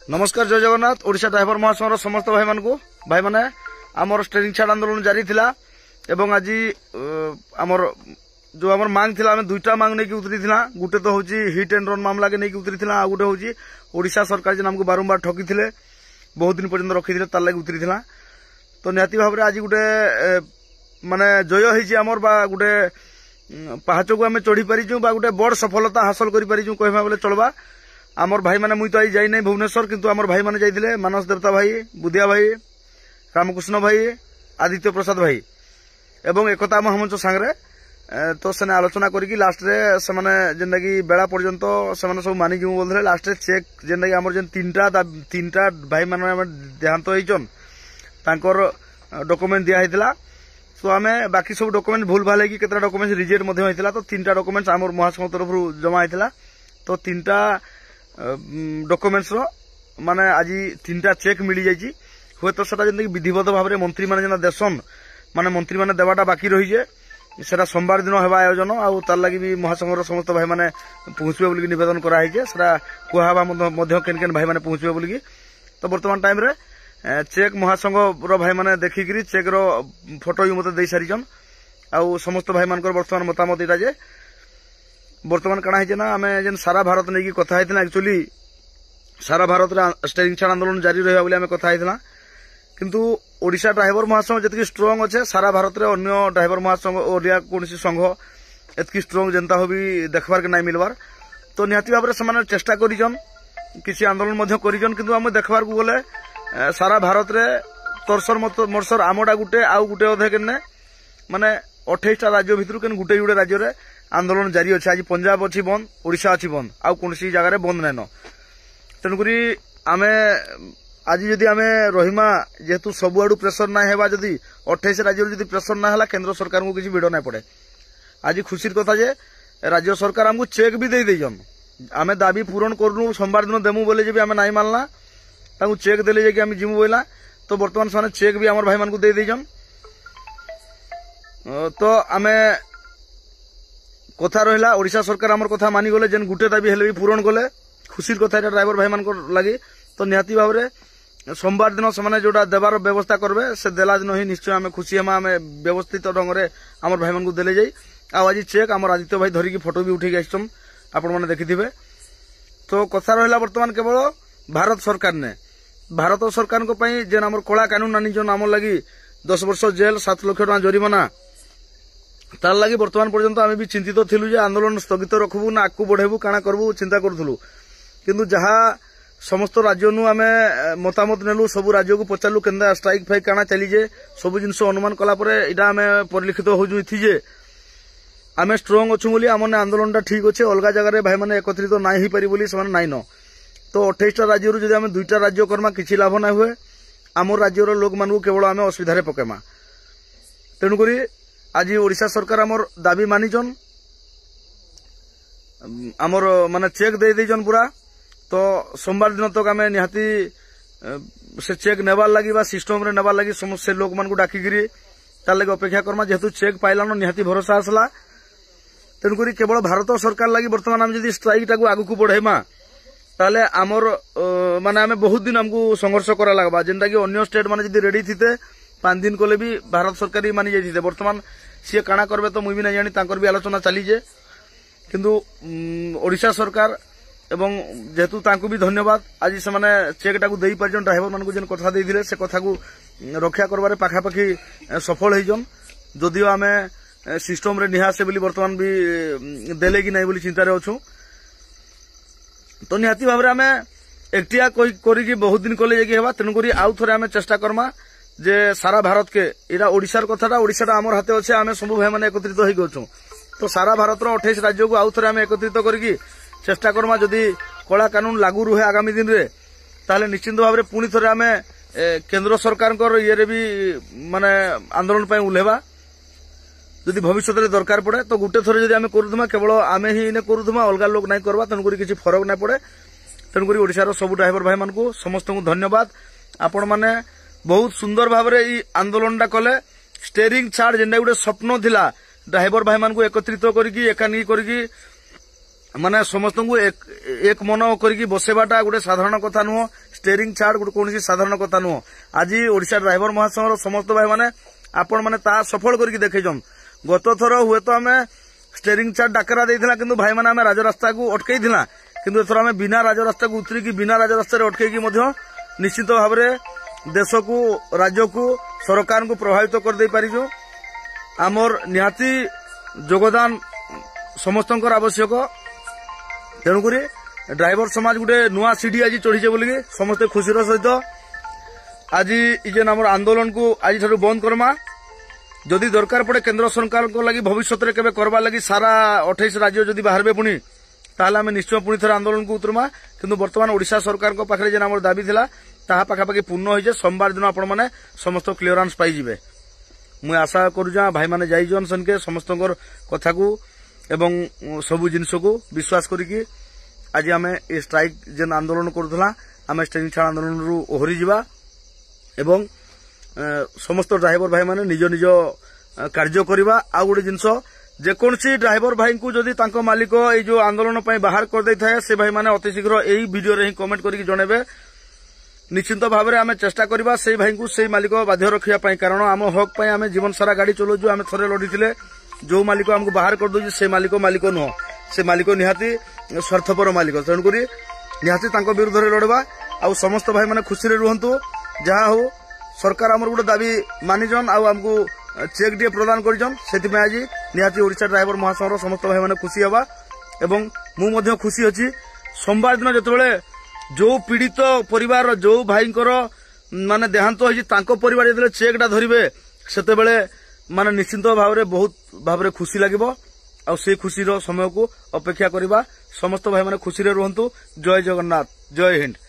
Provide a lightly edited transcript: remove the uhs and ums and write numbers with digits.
नमस्कार जय जगन्नाथ। ओडिशा ड्राइवर महासंघर समस्त भाई मान को भाई माने आमर स्टेरिंग छाड़ आंदोलन जारी थिला एवं आज आमर जो आमर मांग थिला आमे दुईटा मांग नै कि उतरी थिला। गुटे तो होची हिट एंड रन मामला के नै कि उतरी थिला, आ गुटे होची ओडिशा सरकार जे हमको बारंबार ठकी थिले बहुत दिन पर्यंत रखी थिले तार लागि उतरी थिला। तो निहाती भाव रे आज गुटे माने जय होईची आमर बा गुटे पाहाच को आमे चढ़ी पारिछु बा गुटे बड़ सफलता हासिल करि पारिछु कहबा बोले चलबा। आमर भाई माने मुई तो आई जाई नै भुवनेश्वर, किंतु आमर भाई माने जाइथिले मानस देवता भाई, बुदिया भाई, रामकृष्ण भाई, आदित्य प्रसाद भाई एवं एकता महामंच सांगरे तो सेने आलोचना करिकी लास्ट रे से माने जेंदा कि बेला पर्यंत से माने सब मानि जिमु बोलथले। लास्ट रे चेक जेंदा कि आमर जेन तीनटा भाई माने देहांत होइचन तांकर डॉक्यूमेंट दिया हैतिला। तो आमे बाकी सब डॉक्यूमेंट भूल भाल कि केतरा डॉक्यूमेंट रिजेक्ट मध्ये होइतिला। तो तीनटा डॉक्यूमेंट आमर महासंघ तरफ जमा हैतिला। तो तीनटा डॉक्यूमेंट्स रो माने आज तीनटा चेक मिली जाइची। हुए तो सेटा जेंदा कि विधिवत भाव रे मंत्री माने जेना देसन माने मंत्री माने देवाटा बाकी रही जे सेटा सोमवार दिन हेबा आयोजन आ तार लागि भी महासंघर समस्त भाई माने पहुंचबे बोली निवेदन करा है जे सेटा कुहाबा मध्य केन केन भाई माने पहुंचबे बोली। तो वर्तमान टाइम रे चेक महासंघ रो भाई माने देखिकरी चेक रो फोटो भी मते दे सारिजन आ समस्त भाई मानकर वर्तमान मतामत इटा जे वर्तमान काना है ना आमे जेन सारा भारत नै की कथा हैतिला। एक्चुअली सारा भारत रे स्टेरिंग छाड़ आंदोलन जारी रहबा बोली आमे कथा हैतिला, किंतु ओडिशा ड्राइवर महासंघ जतकी स्ट्रांग अच्छे सारा भारत रे अन्य ड्राइवर महासंघ ओडिया कोनसी संघ एतकी स्ट्रांग जनता हो भी देखबार के नै मिलबार। तो निहाती भाबरे समान चेष्टा करिजन किसी आंदोलन मध्य करिजन, किंतु आमे देखबार को बोले सारा भारत रे तोरसर मोरसर आमडा गुटे आउ गुटे अधे केने माने 28टा राज्य भितरु केन गुटे गुटे राज्य रे आंदोलन जारी अच्छे। आज पंजाब अच्छी बंद, ओडिशा अच्छी बंद, आउ कोनसी जगह रे बंद नाइन। तेणुकरी आमे आज जदि आमे रहिमा जेहेतु सबुआडू प्रेसर ना हेबा, जदि 28 राज्य जदि प्रेसर ना हला केंद्र सरकार को किसी भिड़ ना पड़े। आज खुशीर कथा जे राज्य सरकार हमको चेक भी दे देजन। आमे दाबी पूरण करनु सोमवार दिन देमु बोले जे भी आमे नाई मानला ताकू चेक देले जे कि आमे जिमु बोला। तो वर्तमान साने चेक भी हमर भाई मान को दे देजन। तो आमे कथा रहिला ओडिशा सरकार हमर कथा मानि गले जेन गुटे दाबी हेले भी पूरण गले खुशीर कथा ड्राइवर भाई मान को लागि। तो निहाती भाव रे सोमवार दिन से जोटा देवार व्यवस्था करबे से देला दिन ही निश्चय आमे खुशी हेमा। आमे व्यवस्थित ढंग रे हमर भाई मान को देले जाई। आ आज चेक हमर आदित्य भाई धरी की फोटो भी उठे आछन आपण माने देखिथिबे। तो कथा रहिला वर्तमान केवल भारत सरकार ने भारत सरकार को पई जेन हमर कला कानून आनी जो नाम लगी 10 वर्ष जेल 7 लाख टका जरिमाना तार लगी वर्तमान पर्यंत आमे भी चिंतित थिलु जे आंदोलन स्थगित रखबु ना आकु बढ़ेबु काना करबु चिंता करथुलु। किंतु जहा समस्त राज्य नु आमे मतामत नेलु, सब राज्य को पचारलु केंदा स्ट्राइक फाइक काना चली जे सब जिंस अनुमान कला परे इडा आमे परिलिखित होजु थी जे आमे स्ट्रांग अछु बोली आमने आंदोलन टा ठीक अछि। अलगा जगह रे भाई माने एकत्रित नाइ ही पारि बोली समान नाइ न। तो 28टा राज्य रु जदि आमे दुईटा राज्य करमा किछि लाभ ना हुए, आमर राज्य रो लोक मानू केवल आमे असुविधा रे पकेमा। तेनु करी आज ओडिशा सरकार आमर दाबी मानिजन आमर माने चेक दे देजन पूरा। तो सोमवार दिन तक आमे निहाती से चेक नेबार लगी बा सिस्टम रे नेबार लगी समस्त लोक मान को डाकिगिरी तार लगे अपेक्षा करमा। जेहेतु चेक पाइलानो निहाती भरोसा आसला। तेणुकरी केवल भारत सरकार लगी वर्तमान आम जदि स्ट्राइक टाकू आगु को बढ़ेमा ताले आमर माने आमे बहुत दिन हमको संघर्ष करा लागबा। जेनटा कि अन्य स्टेट माने जदि रेडी थिते 5 दिन कोले भी भारत सरकार ही मानि जाइथिते। वर्तमान सी काना करबे तो मुई भी नै जानी, तांकर भी आलोचना चली जे। किंतु ओडिशा सरकार एवं जेहेतु तांको भी धन्यवाद आज से माने चेक टाकू देई परजन ड्राइवर मान को जेन कथा देइथिले से कथा को रक्षा करबारे पाखापाखी सफल होइजन। जदियो आमे सिस्टम रे निहासे बोली वर्तमान भी देले कि नै बोली चिंता रे अछु। तो निहाती भाबरे आमे एकटिया करी कि बहुत दिन कले जेकी हेबा। तेनु करी आउ थरे आमे चेष्टा करमा जे सारा भारत के इरा ओडिशार कथाटा ओडिशाटा हमर हाते अछि। आमे सब भाई माने एकत्रित होई गछू। तो सारा भारत रो 28 राज्य को आउ थरे आमे एकत्रित करी चेष्टा करमा जदि कला कानून लागू रुहे आगामी दिन रे ताले निश्चित भाव रे पुनी थरे आमे केंद्र सरकार को ये रे भी माने आंदोलन पय उलेबा। जदि भविष्य रे दरकार पड़े तो गुटे थरे जदि आमे करूदमा केवल आमे ही ने करूदमा अलगा लोक नै करबा। तन करी किछि फरक नै पड़े। तन करी ओडिसा रो सब ड्राइवर भाई मान को समस्त को धन्यवाद। आपण माने बहुत सुंदर भाव रे ई आंदोलन डा कले स्टेरिंग छाड़ जेंडा गुटे स्वप्न थिला ड्राइवर भाई मान को एकत्रित करिकी एकानी करिकी माने समस्त को एक मन करके बसेबाटा गोटे साधारण कथा नुह स्टेयरिंग छाड़ गोटे कौन साधारण कथा नुह आज ओडिशा ड्राइवर महासंघर समस्त भाई माने आपण माने ता सफल करके देखैछन गत थर हुए तो आम स्टेयरिंग छाड़ डाकरा देइथिला किंतु भाई माने आमे राजरास्ता को अटकई थिला किंतु एथर आमे बिना राजरास्ता को उतरी की बिना राजरास्ता रे अटकई की मध्य निश्चित भाव में देश को राज्य को सरकार को प्रभावित कर दे पारिजु आमर निहाती योगदान समस्त आवश्यक तेणुक ड्राइवर समाज गोटे नुआ सीढ़ी आज चढ़ीचे बोलिकी समस्ते खुशी सहित आज जेन आम आंदोलन को आज ठारू बंद करमा जदि दरकार पड़े केंद्र सरकार को लगी भविष्य में केबे करबा लगी सारा 28 राज्य जदि बाहरबे पुणी ताहले आमे निश्चय पुणी थरे आंदोलन को उतरमा किंतु वर्तमान ओडिशा सरकार को पाखरे जेन आम दाबी थिला ताहा पाखापाखि पूर्ण होइजे सोमवार दिन आपण माने समस्त क्लियरेंस पाई जिवे मुझे आशा करूँ भाई माने जाइजन सनके समस्त कथा को एवं सबु जिनस को विश्वास करिकी आज आम ए स्ट्राइक जेन आंदोलन करूला आम स्टेरिंग छाड़ आंदोलन रु ओहरी जिबा एवं समस्त ड्राइवर भाई माने निज निज कार्य करवा आ गोटे जिनस जेकोसी ड्राइवर भाई को जदि तांको मालिक ये जो आंदोलन बाहर कर दे थाए से भाई माने अति शीघ्र यही वीडियो रे ही कमेंट करके जनइबे निश्चिंत भाव में आम चेष्टा करवा से भाई को से मालिक बाध्य रखा कारण आम हक आम जीवन सारा गाड़ी चलाऊँ आम थे लड़ी जो मालिक आमको बाहर कर दे से मालिक नुह से मालिक निहाती स्वार्थपर मालिक तेणुक निहाती विरुद्ध लड़वा आ समस्त भाई मैंने खुशी रुहतु जहाँ हो सरकार आमर गोटे दाबी मानिजन आमको चेक टे प्रदान कर आज निहाती ओडिशा ड्राइवर महासंघर समस्त भाई मैंने खुशी हवा एवं मु खुशी अच्छी सोमवार दिन जिते जो पीड़ित परिवार जो भाई माने देहांत होइछि तांको परिवार जतले चेकटा धरिबे सेते बेले माने निश्चिंत भाव में बहुत भाव में खुशी लागिबो आ से खुशी रो समय को अपेक्षा करबा समस्त भाई माने खुशी रे रहंतु जय जगन्नाथ जय हिंद।